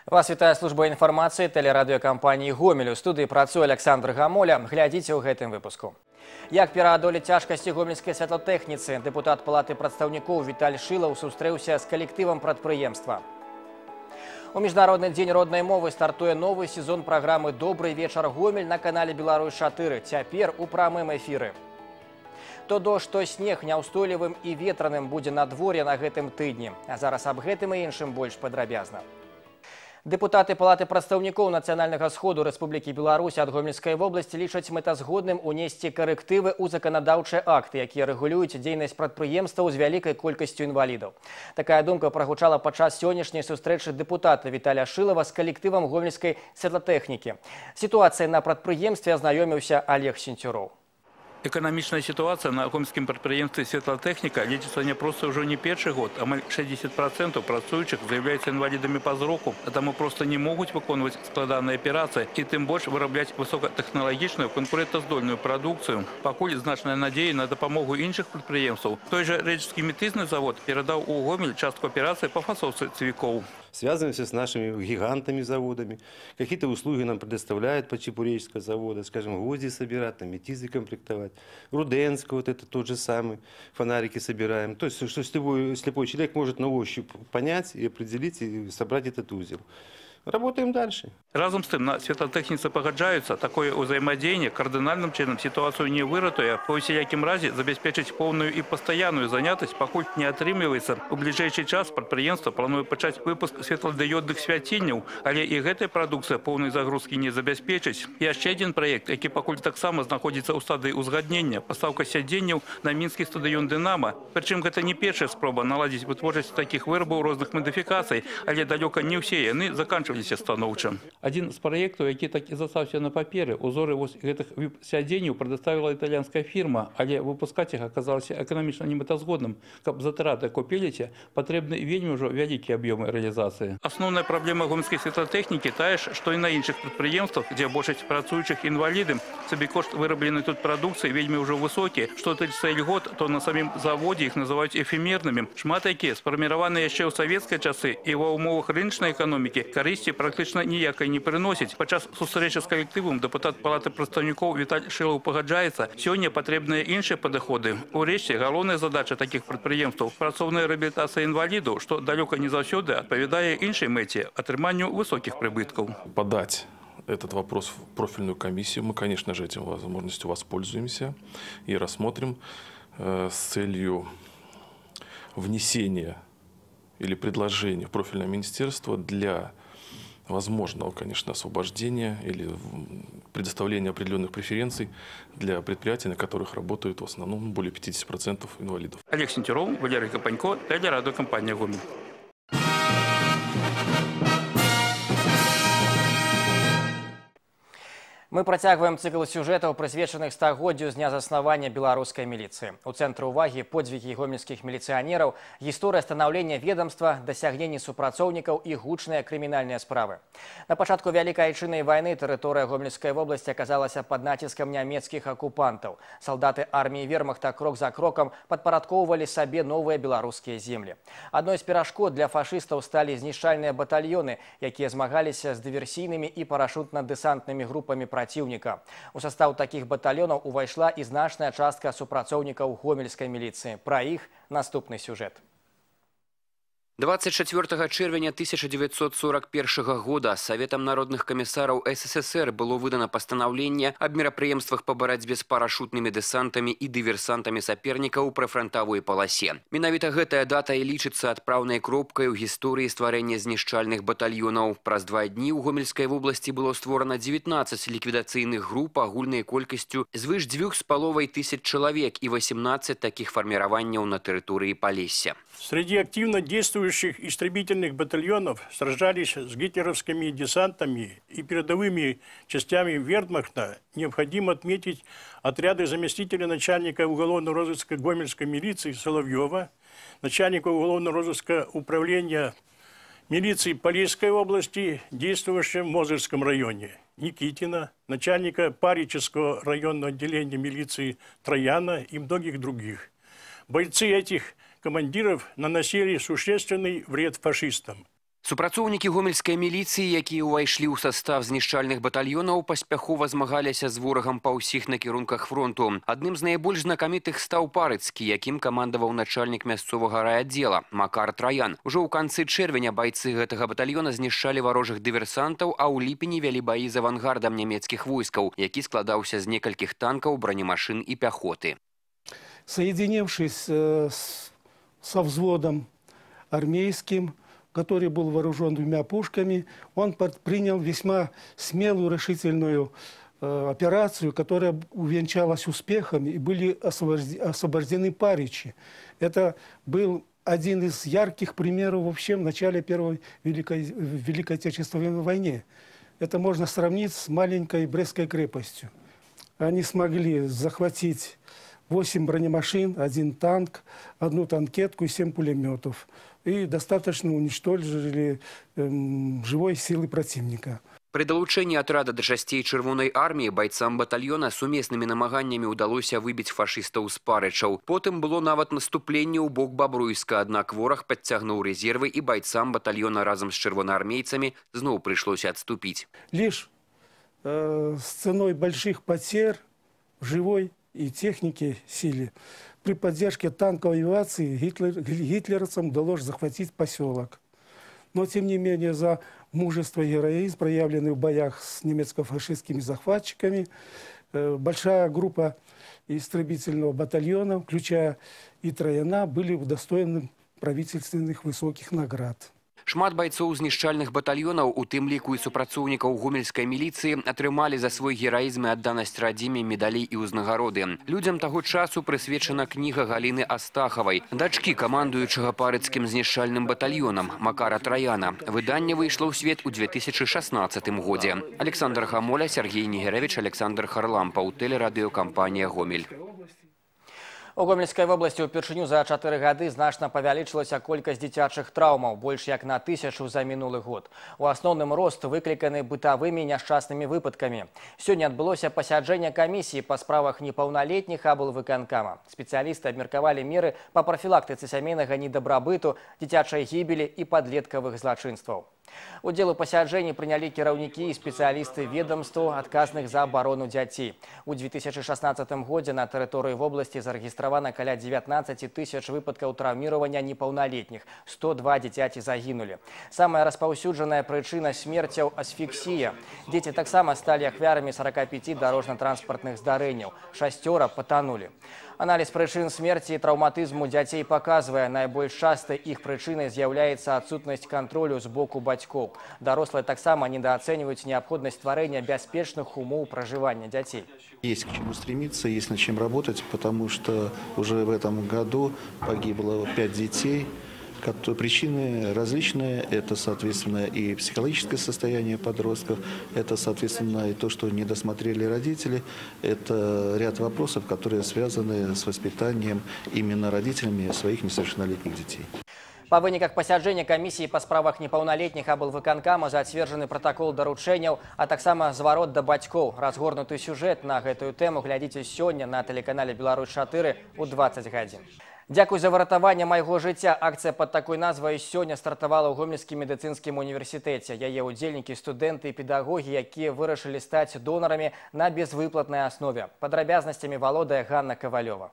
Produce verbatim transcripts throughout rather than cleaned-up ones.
Вас вітае служба інфармацыі тэлерадыёкампаніі «Гомель». У студыі працуе Александр Гамоля. Глядзіце ў гэтым выпуску. Як пераадолець цяжкасці гомельскай святлотэхніцы, дэпутат Палаты прадстаўнікоў Віталь Шылаў сустрэўся з калектывам прадпрыемства. У Міжнародны дзень роднай мовы стартуе новы сезон праграмы «Добрый вечар, Гомель» на канале Беларусь чатыры. Цяпер у прамым эфіры. То дождж, то снег няўстойлівым і ветраным будзе надвор'е на гэтым тыдні. А зараз аб гэтым і іншым больш падрабязна. Дэпутаты Палаты прадстаўнікоў Нацыянальнага сходу Рэспублікі Беларусь ад Гомельскай вобласці лічаць мэтазгодным унесці карэктывы ў заканадаўчыя акты, якія рэгулююць дзейнасць прадпрыемстваў з вялікай колькасцю інвалідаў. Такая думка прагучала падчас сённяшняй сустрэчы дэпутата Віталя Шылава з калектывам гомельскай святлатэхнікі. Сітуацыяй на прадпрыемстве азнаёміўся Олег Сенцюроў. Экономічная ситуация на гомельском предприятии «Светлотехника» лечится не просто уже не первый год, а шестьдесят процентов працующих заявляются инвалидами по зроку, а тому просто не могут выполнять складанные операции и тем больше выраблять высокотехнологичную конкурентоздольную продукцию. Покуль значная надея на допомогу інших предприятий. Той же Речский метизный завод передал у Гомель частку операций по фасовке цвиков. Связываемся с нашими гигантами заводами. Какие-то услуги нам предоставляют по Чепуречского завода, скажем, гвозди собирать, там, метизы комплектовать. Руденского, вот это тот же самый, фонарики собираем. То есть, что слепой, слепой человек может на ощупь понять и определить, и собрать этот узел. Работаем дальше. Разом з тим, на світлотехніці погоджаються, такое взаємодіяння кардинальним чином ситуацію не вирятує, по всіляким разі забезпечить повну і постійну занятість, покуль не отримується. У ближайший час підприємство планує почати випуск світлодіодних святильнів, але і ця продукція повної загрузки не забезпечить. Є ще один проєкт, який покуль так само знаходиться у стадії узгоднення, поставка сидіннів на мінський стадіон «Динамо». Причому це не перша спроба наладити витворчість таких виробів різних модифікацій, але далеко не всі вони закінчилися становчо. Один з проєктів, який так і застався на папері, узори ось цих сидінів предоставила італійська фірма, але випускати їх оказалося економічно неметазгодним. Щоб затрати купіліті, потрібні вельми вже великі об'єми реалізації. Основна проблема гомельської світлотехніки та ж, що і на інших підприємствах, де більшість працюючих інвалідів, собівартість виробленої тут продукції вельми вже високі, що тридцять льгот, то на самому заводі їх називають ефемерними. Шмат які сформовані ще у совєтські часи і в умовах риночної економіки користі практично ніякої не приносить. Подчас зустрічі з колективом депутат Палати представників Віталь Шилов погоджається. Сьогодні потрібні інші підходи. Урешті, головна задача таких підприємств – працовна реабілітація інвалідів, що далеко не завжди відповідає іншій меті – отриманню високих прибытков. Подать этот вопрос в профильную комиссию. Мы, конечно же, этим возможностью воспользуемся и рассмотрим э, с целью внесения или предложения в профильное министерство для возможного, конечно, освобождения или предоставления определенных преференций для предприятий, на которых работают в основном более пятидесяти процентов инвалидов. Олег Сенцюров, Валерий Капанько, телерадиокомпания «Гомель». Мы працягваем цыкл сюжэтаў, прысвечаных стагоддзю з дня заснавання беларускай міліцыі. У цэнтры ўвагі подзвігі гомельскіх міліцыянераў, гісторыя станаўлення ведомства, дасягненні супрацоўнікаў і гучныя крымінальныя справы. На пачатку Вялікай Айчыннай вайны тэрыторыя Гомельскай вобласці аказалася пад націскам нямецкіх акупантаў. Салдаты арміі вермахта крок за крокам падпарадкоўвалі сабе новыя беларускія землі. Адной з перашкод для фашыстаў сталі знішчальныя батальёны, якія змагаліся з дыверсійнымі і парашютна-дэсантнымі групамі праціўніка. У састаў такіх батальёнаў увайшла і значная частка супрацоўнікаў гомельскай міліцыі. Пра іх наступны сюжэт. двадцать четвёртого чэрвеня тысяча девятьсот сорок первого года Советом народных комиссаров СССР было выдано постановление об мерапрыемствах по барацьбе с парашютными десантами и диверсантами соперника у прифронтовой полосе. Менавіта гэтая дата и лічыцца адпраўнай кропкай у гісторыі стварэння знішчальных батальёнаў. Праз два дні у Гомельской области было створана девятнадцать ликвидацыйных групп агульнай колькасцю звыш дзвюх з паловай тысяч человек и восемнадцать таких формирований на территории Полесья. Среди активно действующих истребительных батальонов сражались с гитлеровскими десантами и передовыми частями вермахта. Необходимо отметить отряды заместителя начальника уголовного розыска Гомельской милиции Соловьева, начальника уголовного розыска управления милиции Полесской области, действовавшего в Мозырском районе, Никитина, начальника Парического районного отделения милиции Трояна и многих других. Бойцы этих командиров наносили существенный вред фашистам. Супрацоўнікі гомельскай міліцыі, якія ўвайшлі ў састав знішчальных батальёнаў, паспяхова змагаліся з ворагам па ўсіх накірунках фронту. Адным з найбольш знакамітых стаў Парыцкі, якім камандаваў начальнік мясцовага райаддзела Макар Траян. Ужо ў канцы чэрвеня байцы гэтага батальёна знішчалі варожых дыверсантаў, а ў ліпені вялі баі з авангардам нямецкіх войскаў, які складаўся з некалькіх танкаў, бронемашин і пяхоты. Соединившись э, с, со взводом армейским, который был вооружен двумя пушками, он предпринял весьма смелую, решительную э, операцию, которая увенчалась успехом, и были освобождены Паричи. Это был один из ярких примеров вообще в начале Первой Великой, Великой Отечественной войны. Это можно сравнить с маленькой Брестской крепостью. Они смогли захватить восемь бронемашин, один танк, одну танкетку и семь пулеметов. И достаточно уничтожили эм, живой силы противника. При далучэнні атрада да часцей чырвонай арміі байцам батальёна сумеснымі намаганнямі ўдалося выбіць фашыстаў з Парычаў. Потым было нават наступленне ў бок Бабруйска, аднак вораг падцягнуў рэзервы і байцам батальёна разам з чырвонаармейцамі зноў прыйшлося адступіць. Лишь э, с ценой больших потерь в живой и технике силе при поддержке танковой авиации Гитлер, гитлеровцам удалось захватить поселок. Но, тем не менее, за мужество и героизм, проявленный в боях с немецко-фашистскими захватчиками, э, большая группа истребительного батальона, включая и Трояна, были удостоены правительственных высоких наград. Шмат байцоў знішчальных батальёнаў, у тым ліку і супрацоўнікаў гомельскай міліцыі, атрымалі за свой гераізм і адданасць радзіме медалей і ўзнагароды. Людзям таго часу прысвечана кніга Галіны Астахавай, дачкі камандуючага Парыцкім знішчальным батальёнам Макара Траяна. Выданне выйшло ў свет у две тысячы шаснаццатым годзе. Александр Гамоля, Сергей Нігеравіч, Александр Харлампаў, тэлерадыёкампанія «Гомель». У Гомельскай вобласці ўпершыню за чатыры гады значна павялічылася колькасць дзіцячых траўмаў, больш як на тысячу за мінулы год. У асноўным рост выкліканы бытавымі няшчаснымі выпадкамі. Сёння адбылося пасяджэнне камісіі па справах непаўналетніх аблвыканкама. Спецыялісты абмеркавалі меры па прафілактыцы сямейнага недабрабыту, дзіцячай гібелі і падлеткавых злачынстваў. Удзел у пасяджэнні прынялі кіраўнікі і спецыялісты ведомстваў, адказных за абарону дзяцей. У две тысячи шаснаццатым годзе на тэрыторыі вобласці зарэгістравана каля дзевятнаццаці тысяч выпадкаў траўміравання непаўналетніх. сто два дзіцяці загінулі. Самая распаўсюджаная прычына смерцяў – асфіксія. Дзеці таксама сталі ахвярамі сорока пяти дарожна-транспартных здарэнняў. Шасцёра патанулі. Аналіз прычын смерці і траўматызму дзяцей паказвае, найбольш частай іх прычынай з'яўляецца адсутнасць кантролю з боку бацькоў. Дарослыя таксама недаацэньваюць неабходнасць стварэння бяспечных умоў пражывання дзяцей. Есть к чему стремиться, есть над чем работать, потому что уже в этом году погибло пять детей. Причины различные. Это, соответственно, и психологическое состояние подростков, это, соответственно, и то, что не досмотрели родители. Это ряд вопросов, которые связаны с воспитанием именно родителями своих несовершеннолетних детей. Па выніках пасяджэння камісіі па справах непаўналетніх аблвыканкама зацверджаны пратакол даручэнняў, а таксама зварот да бацькоў. Разгорнуты сюжэт на гэтую тэму глядзіце сёння на тэлеканале «Беларусь чатыры» у дваццаць гадзін. Дзякуй за выратаванне майго жыцця. Акцыя пад такой назвай сёння стартавала ў Гомельскім медыцынскім універсітэце. Яе ўдзельнікі, студэнты і педагогі, якія вырашылі стаць донарамі на безвыплатнай аснове. Падрабязнасцямі валодае Ганна Кавалёва.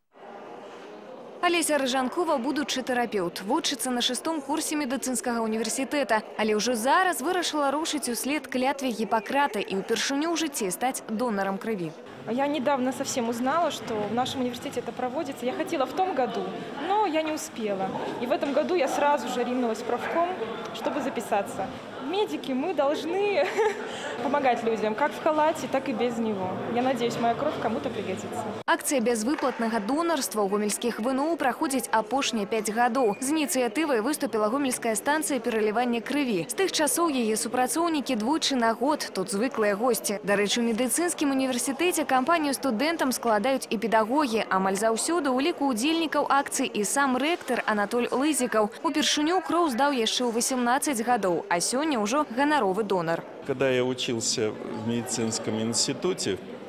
Олеся Рыжанкова, будучы тэрапеўт, вучыцца на шестом курсе медыцынскага універсітэта, але ўжо зараз вырашыла рушыць услед клятве Гіппакрата і ўпершыню ў жыцці стаць донарам крыві. Я недавно совсем узнала, что в нашем университете это проводится. Я хотела в том году, но я не успела. И в этом году я сразу же ринулась в правком, чтобы записаться. Медики, мы должны помогать людям, как в халате, так и без него. Я надеюсь, моя кровь кому-то пригодится. Акция безвыплатного донорства у гомельских ВНУ проходит апошние пять годов. С инициативой выступила гомельская станция переливания крови. С тех часов ее супрацоўнікі двойчы на год тут звыклые гости. До речи, в медицинском университете компанию студентам складают и педагоги. Амаль заўсёды у ліку удзельнікаў акций и сам ректор Анатоль Лызиков. Упершыню кроў здаў яшчэ ў восемнадцать годов, а сёння уже гоноровый донор. Когда я учился в медицинском институте,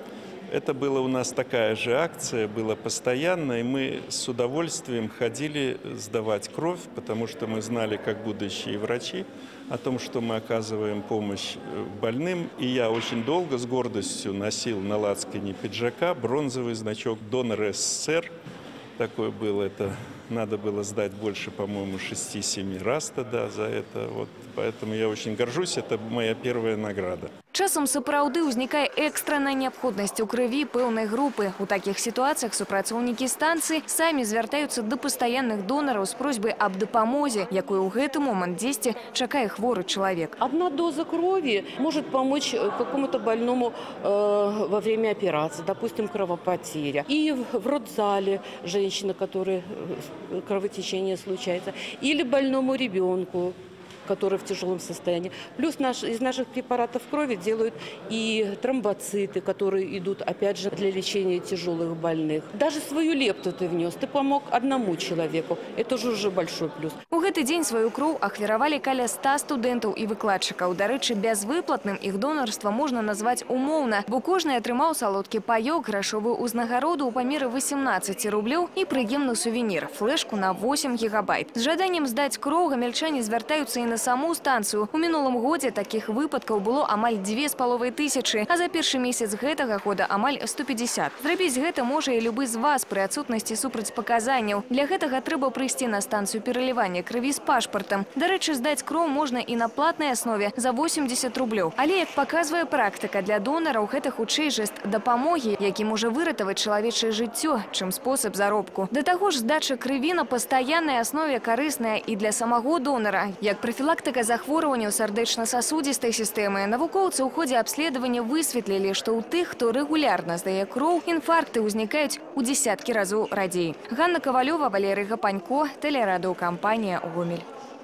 Это была у нас такая же акция, была постоянно, и мы с удовольствием ходили сдавать кровь, потому что мы знали, как будущие врачи, о том, что мы оказываем помощь больным. И я очень долго с гордостью носил на лацкане пиджака бронзовый значок «Донор СССР». Такое было, это надо было сдать больше, по-моему, шести-семи раз тогда за это. Вот, поэтому я очень горжусь, это моя первая награда. Часам сапраўды ўзнікае экстранная неабходнасць у крыві пэўнай групы. У такіх сітуацыях супрацоўнікі станцыі самі звяртаюцца да пастаянных донараў з просьбай аб дапамозе, якую ў гэты момант дзесьці чакае хворы чалавек. Одна доза крови может помочь какому-то больному э, во время операции, допустим, кровопотеря. И в, в родзале женщина, которой кровотечение случается, или больному ребенку, который в тяжелом состоянии. Плюс наш, из наших препаратов крови делают и тромбоциты, которые идут, опять же, для лечения тяжелых больных. Даже свою лепту ты внес, ты помог одному человеку. Это же уже большой плюс. У гэты дзень сваю кроў ахвяравалі каля ста студэнтаў і выкладчыкаў. Дарэчы, бязвыплатным іх донарства можна назваць умоўна, бо кожны атрымаў салодкі паёк, грашовую ўзнагароду ў памеры восемнадцати рублёў і прыемны сувенір – флешку на восемь гигабайт. З жаданнем здаць кроў гамельчане звяртаюцца і на саму станцыю. У мінулым годзе такіх выпадкаў было амаль дзве з паловай тысячы, а за першы месяц гэтага года амаль сто пятьдесят. Зрабіць гэта можа і любы з вас пры адсутнасці супрацьпаказанняў. Для гэтага трэба прыйсці на станцыю пералівання крыві з пашпартам. Дарэчы, здаць кроў можна і на платнай аснове за восемьдесят рублёў. Але, як паказвае практыка, для донараў гэта хутчэй жэст дапамогі, які можа выратаваць чалавечае жыццё, чым спосаб заробку. Да таго ж, здача крыві на пастаяннай аснове карысная і для самого донара, як профілактыка захворванняў сардэчна-сасудзістай сістэмы. Навукоўцы ў ходзе абследавання высветлілі, што ў тых, хто рэгулярна здае кроў, інфаркты ўзнікаюць у дзесяткі разоў радзей. Ганна Ковалёва, Валерий Гапанько, тэлерадыёкампанія «Гомель».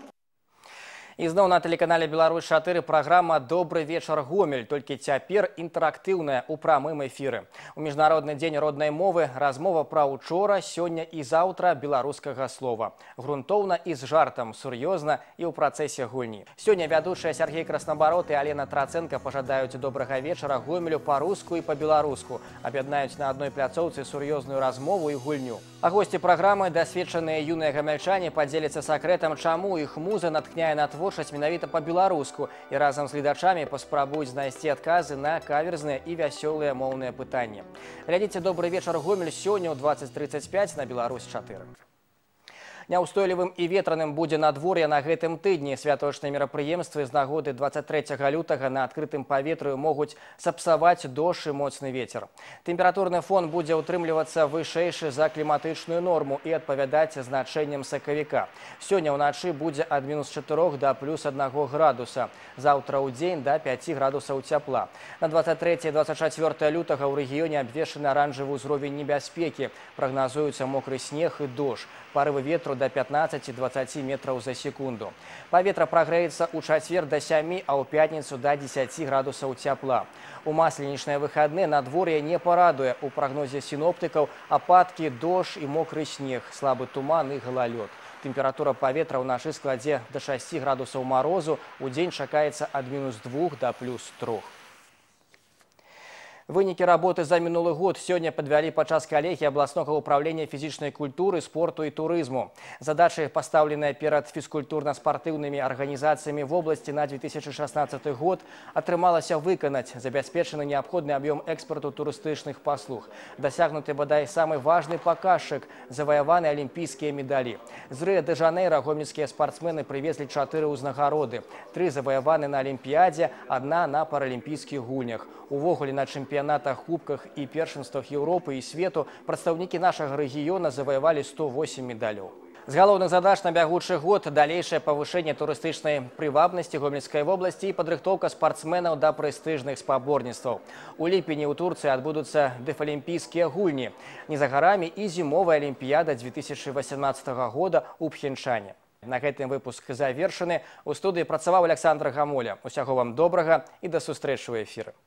І зноў на тэлеканале «Беларусь чатыры» праграма «Добры вечар, Гомель», толькі цяпер інтэрактыўная ў прамым эфіры. У Міжнародны дзень роднай мовы размова пра учора, сёння і заўтра беларускага слова. Грунтоўна і з жартам, сур'ёзна і ў працэсе гульні. Сёння вядучыя Сергей Краснабарот і Алена Траценко пажадаюць добрага вечара Гомелю па-руску і па-беларуску. Аб'яднаюць на адной пляцоўцы сур'ёзную размову і гульню. А госці праграмы, дасведчаныя юныя гамельчане, падзеляцца сакрэтам, чаму іх муза наткняе на творчасць менавіта па-беларуску і разам з гледачамі паспрабуюць знайсці адказы на каверзныя і вясёлыя моўныя пытанні. Глядзіце «Добры вечар, Гомель» сёння ў двадцать тридцать пять на «Беларусь чатыры». Няўстойлівым і ветраным будзе надвор'е на гэтым тыдні. Святочныя мерапрыемствы з нагоды двадцать трэцяга лютага на адкрытым паветры могуць сапсаваць дождж і моцны вецер. Тэмпературны фон будзе ўтрымлівацца вышэйшы за кліматычную норму і адпавядаць значэнням сакавіка. Сёння ўначы будзе ад мінус чатырох да плюс аднаго градуса. Заўтра ў дзень да пяці градусаў цяпла. На двадцать трэцяе - двадцать чацвёртае лютага ў рэгіёне абвешчаны аранжавы ўзровень небяспекі. Прагназуюцца мокры снег і дождж. Парывы ветру до пятнадцати - двадцати метров за секунду. Паветра прагрэецца ў чацвер до сямі, а ў пятніцу до десяти градусаў цяпла. У масленічныя выхадныя надвор'е не парадуе. У прагнозе сіноптыкаў ападкі, дождж і мокры снег, слабы туман і галалёд. Тэмпература паветра ўначы складзе до шасці градусаў марозу, у дзень чакаецца ад мінус двух до плюс трох. Вынікі работы за мінулы год сёння падвялі падчас калегіі абласнога ўправлення фізічнай культуры, спорту і турызму. Задачы, пастаўленыя перад фізкультурна-спартыўнымі арганізацыямі в обласці на две тысячи шестнадцатый год, атрымалася выканаць. Забяспечаны неабходны аб'ём экспарту турыстычных паслуг. Дасягнуты бадай самы важны паказчык – заваяваны алімпійскія медалі. З Рыа-дэ-Жанэйра гомельскія спартсмены прывезлі чатыры ўзнагароды. Тры заваяваны на алімпіядзе, адна на паралімпійскіх гульнях. Увогуле на чэмпіянатах, кубках і першынствах Еўропы і свету прадстаўнікі нашага рэгіёна заваявалі сто восемь медалёў. З галоўных задач на бягучы год далейшае павышэнне турыстычнай прывабнасці гомельскай вобласці і падрыхтоўка спартсменаў да прэстыжных спаборніцтваў. У ліпені ў Турцыі адбудуцца дэфалімпійскія гульні. Не за гарамі і зімовая алімпіяда две тысячи восемнадцатого года ў Пхенчане. На гэтым выпуск завершаны. У студыі працаваў Александр Гамоля. Усяго вам добрага і да сустрэчы ў эфіры.